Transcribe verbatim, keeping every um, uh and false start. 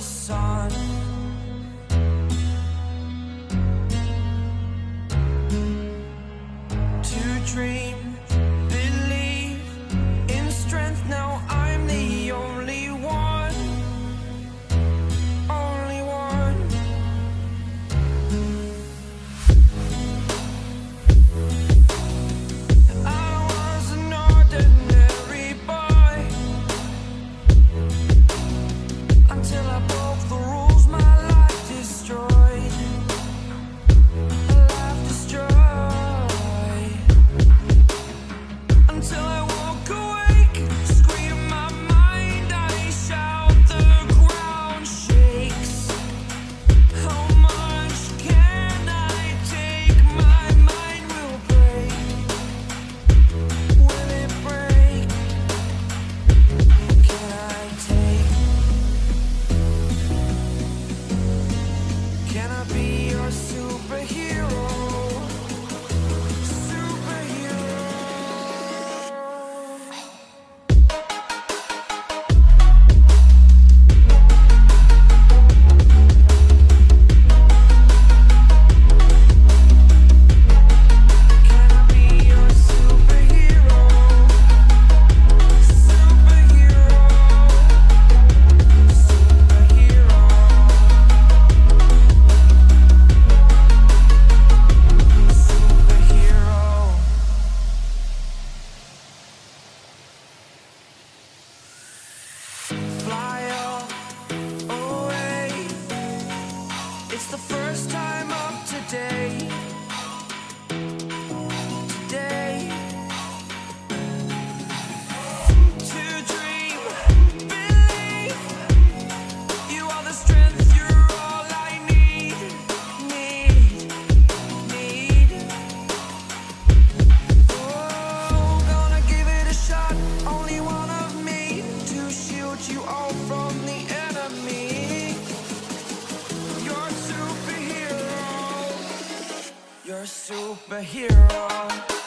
sun. To dream, believe in strength. Now I'm the only one, only one. I was an ordinary boy until I broke the rules. My life destroyed, a life destroyed. Until I woke awake, scream my mind, I shout, the ground shakes. How much can I take? My mind will break. Will it break? Can I take? Can I be your superhero? It's the first time of today, today. To dream, believe, you are the strength, you're all I need, need, need. Oh, gonna give it a shot, only one of me, to shield you all from the enemy. You're a superhero.